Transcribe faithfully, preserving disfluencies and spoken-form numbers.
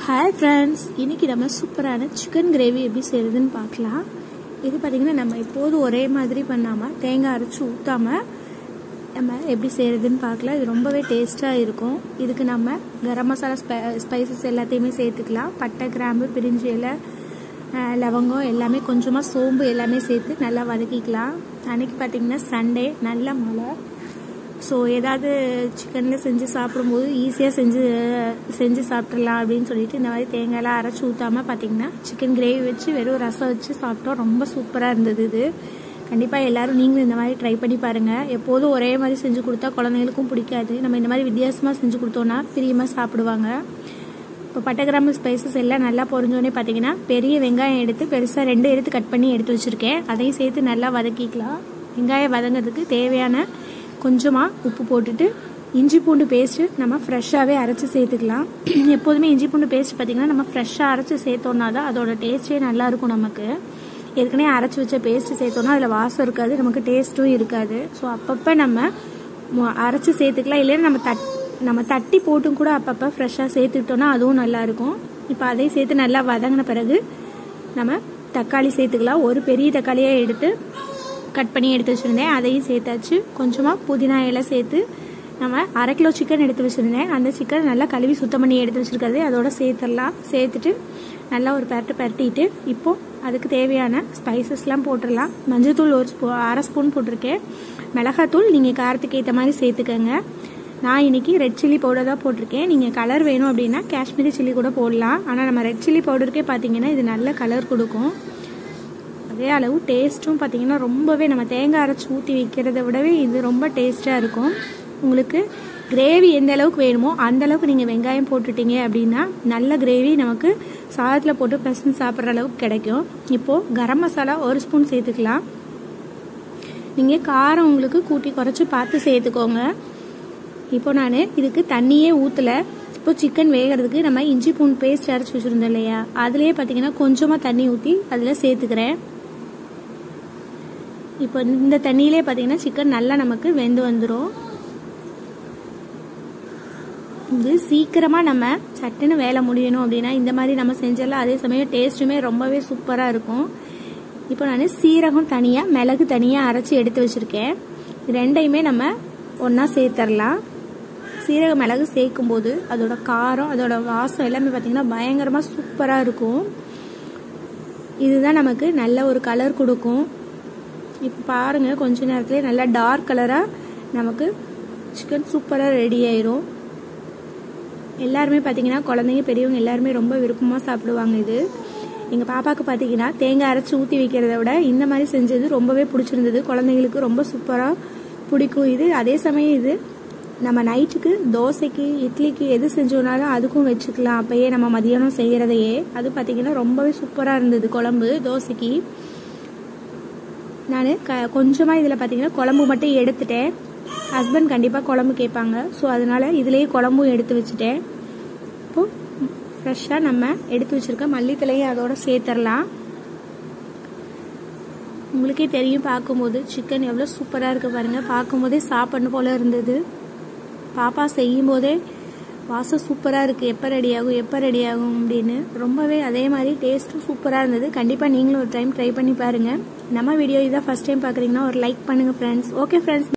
Hi friends, இன்றைக்கி நம்ம சூப்பரான சிக்கன் கிரேவி எப்படி செய்கிறதுன்னு பார்க்கலாம். இது பார்த்திங்கன்னா நம்ம எப்போதும் ஒரே மாதிரி பண்ணாமல் தேங்காய் அரைச்சி ஊற்றாமல் நம்ம எப்படி செய்கிறதுன்னு பார்க்கலாம். இது ரொம்பவே டேஸ்ட்டாக இருக்கும். இதுக்கு நம்ம கரம் மசாலா ஸ்பை ஸ்பைசஸ் எல்லாத்தையுமே சேர்த்துக்கலாம். பட்டை, கிராம்பு, பிரிஞ்சி இலை, லவங்கம் எல்லாமே, கொஞ்சமாக சோம்பு எல்லாமே சேர்த்து நல்லா வதக்கிக்கலாம். அன்றைக்கி பார்த்திங்கன்னா சண்டே, நல்ல மழை. ஸோ ஏதாவது சிக்கனில் செஞ்சு சாப்பிடும்போது ஈஸியாக செஞ்சு செஞ்சு சாப்பிட்றலாம் அப்படின்னு சொல்லிட்டு இந்த மாதிரி தேங்காயெல்லாம் அரைச்சி ஊற்றாமல் பார்த்திங்கன்னா சிக்கன் கிரேவி வச்சு வெறும் ரசம் வச்சு சாப்பிட்டோம். ரொம்ப சூப்பராக இருந்தது. இது கண்டிப்பாக எல்லோரும் நீங்களும் இந்த மாதிரி ட்ரை பண்ணி பாருங்கள். எப்போதும் ஒரே மாதிரி செஞ்சு கொடுத்தா குழந்தைங்களுக்கும் பிடிக்காது. நம்ம இந்த மாதிரி வித்தியாசமாக செஞ்சு கொடுத்தோன்னா பிரியமாக சாப்பிடுவாங்க. இப்போ பட்டை, கிராம்பு, ஸ்பைசஸ் எல்லாம் நல்லா பொரிஞ்சோடனே பார்த்திங்கன்னா பெரிய வெங்காயம் எடுத்து பெருசாக ரெண்டு எடுத்து கட் பண்ணி எடுத்து வச்சுருக்கேன். அதையும் சேர்த்து நல்லா வதக்கிக்கலாம். வெங்காயம் வதங்கிறதுக்கு தேவையான கொஞ்சமாக உப்பு போட்டுட்டு இஞ்சி பூண்டு பேஸ்ட்டு நம்ம ஃப்ரெஷ்ஷாகவே அரைச்சி சேர்த்துக்கலாம். எப்போதுமே இஞ்சி பூண்டு பேஸ்ட் பார்த்திங்கன்னா நம்ம ஃப்ரெஷ்ஷாக அரைச்சி சேர்த்தோன்னா தான் அதோட டேஸ்ட்டே நல்லாயிருக்கும். நமக்கு ஏற்கனவே அரைச்சி வச்ச பேஸ்ட்டு சேர்த்தோன்னா அதில் வாசம் இருக்காது, நமக்கு டேஸ்ட்டும் இருக்காது. ஸோ அப்பப்போ நம்ம அரைச்சி சேர்த்துக்கலாம். இல்லைன்னா நம்ம தட் நம்ம தட்டி போட்டும் கூட அப்பப்போ ஃப்ரெஷ்ஷாக சேர்த்துக்கிட்டோன்னா அதுவும் நல்லாயிருக்கும். இப்போ அதையும் சேர்த்து நல்லா வதங்கின பிறகு நம்ம தக்காளி சேர்த்துக்கலாம். ஒரு பெரிய தக்காளியாக எடுத்து கட் பண்ணி எடுத்து வச்சுருந்தேன், அதையும் சேர்த்தாச்சு. கொஞ்சமாக புதினா இலை சேர்த்து நம்ம அரை கிலோ சிக்கன் எடுத்து வச்சுருந்தேன். அந்த சிக்கன் நல்லா கழுவி சுத்தம் பண்ணி எடுத்து வச்சுருக்கிறது அதோட சேர்த்துடலாம். சேர்த்துட்டு நல்லா ஒரு பரட்டு பரட்டிட்டு இப்போது அதுக்கு தேவையான ஸ்பைசஸ்லாம் போட்டுடலாம். மஞ்சள்தூள் ஒரு ஸ்பூ அரை ஸ்பூன் போட்டிருக்கேன். மிளகாத்தூள் நீங்கள் காரத்துக்கு ஏற்ற மாதிரி சேர்த்துக்கங்க. நான் இன்றைக்கி ரெட் சில்லி பவுடர் தான் போட்டிருக்கேன். நீங்கள் கலர் வேணும் அப்படின்னா காஷ்மீரி சில்லி கூட போடலாம். ஆனால் நம்ம ரெட் சில்லி பவுடருக்கே பார்த்தீங்கன்னா இது நல்ல கலர் கொடுக்கும். அதே அளவு டேஸ்ட்டும் பார்த்திங்கன்னா ரொம்பவே நம்ம தேங்காய் அரைச்சி ஊற்றி வைக்கிறத விடவே இது ரொம்ப டேஸ்ட்டாக இருக்கும். உங்களுக்கு கிரேவி எந்த அளவுக்கு வேணுமோ அந்த அளவுக்கு நீங்கள் வெங்காயம் போட்டுட்டீங்க அப்படின்னா நல்ல கிரேவி நமக்கு சாதத்தில் போட்டு பசங்க சாப்பிட்ற அளவுக்கு கிடைக்கும். இப்போது கரம் மசாலா ஒரு ஸ்பூன் சேர்த்துக்கலாம். நீங்கள் காரம் உங்களுக்கு கூட்டி குறைச்சி பார்த்து சேர்த்துக்கோங்க. இப்போ நான் இதுக்கு தண்ணியே ஊற்றலை. இப்போ சிக்கன் வேகிறதுக்கு நம்ம இஞ்சி பூண்டு பேஸ்ட் அரைச்சி வச்சுருந்தோம் இல்லையா, அதுலேயே பார்த்தீங்கன்னா கொஞ்சமாக தண்ணி ஊற்றி அதில் சேர்த்துக்கிறேன். இப்போ இந்த தண்ணியிலே பார்த்தீங்கன்னா சிக்கன் நல்லா நமக்கு வெந்து வந்துடும். இது சீக்கிரமாக நம்ம சட்டுன்னு வேலை முடியணும் அப்படின்னா இந்த மாதிரி நம்ம செஞ்சிடலாம். அதே சமயம் டேஸ்ட்டுமே ரொம்பவே சூப்பராக இருக்கும். இப்போ நான் சீரகம் தனியாக, மிளகு தனியாக அரைச்சி எடுத்து வச்சுருக்கேன். ரெண்டையுமே நம்ம ஒன்றா சேர்த்துடலாம். சீரக மிளகு சேர்க்கும் போது அதோட காரம், அதோட வாசம் எல்லாமே பார்த்திங்கன்னா பயங்கரமாக சூப்பராக இருக்கும். இதுதான் நமக்கு நல்ல ஒரு கலர் கொடுக்கும். இப்போ பாருங்கள், கொஞ்ச நேரத்துலேயே நல்லா டார்க் கலராக நமக்கு சிக்கன் சூப்பராக ரெடி ஆயிரும். எல்லாருமே பார்த்திங்கன்னா குழந்தைங்க, பெரியவங்க எல்லாருமே ரொம்ப விருப்பமாக சாப்பிடுவாங்க. இது எங்கள் பாப்பாவுக்கு பார்த்திங்கன்னா தேங்காய் அரைச்சி ஊற்றி வைக்கிறத விட இந்த மாதிரி செஞ்சது ரொம்பவே பிடிச்சிருந்தது. குழந்தைங்களுக்கு ரொம்ப சூப்பராக பிடிக்கும் இது. அதே சமயம் இது நம்ம நைட்டுக்கு தோசைக்கு, இட்லிக்கு எது செஞ்சோனாலும் அதுக்கும் வச்சுக்கலாம். அப்போயே நம்ம மதியானம் செய்கிறதையே. அது பார்த்திங்கன்னா ரொம்பவே சூப்பராக இருந்தது குழம்பு தோசைக்கு. நான் க கொஞ்சமாக இதில் பார்த்திங்கன்னா குழம்பு மட்டும் எடுத்துட்டேன். ஹஸ்பண்ட் கண்டிப்பாக குழம்பு கேட்பாங்க. ஸோ அதனால் இதிலேயே குழம்பும் எடுத்து வச்சுட்டேன். இப்போது ஃப்ரெஷ்ஷாக நம்ம எடுத்து வச்சுருக்க மல்லித்தலையும் அதோட சேர்த்துடலாம். உங்களுக்கே தெரியும், பார்க்கும்போது சிக்கன் எவ்வளோ சூப்பராக இருக்குது பாருங்கள். பார்க்கும்போதே சாப்பிடணும் போல் இருந்தது. பாப்பா செய்யும் போதே வாசம் சூப்பராக இருக்குது, எப்போ ரெடி ஆகும் எப்போ ரெடி ஆகும் அப்படின்னு. ரொம்பவே அதே மாதிரி டேஸ்ட்டும் சூப்பராக இருந்தது. கண்டிப்பாக நீங்களும் ஒரு டைம் ட்ரை பண்ணி பாருங்கள். நம்ம வீடியோ இதான் ஃபஸ்ட் டைம் பார்க்குறீங்கன்னா ஒரு லைக் பண்ணுங்கள் ஃப்ரெண்ட்ஸ். Okay friends.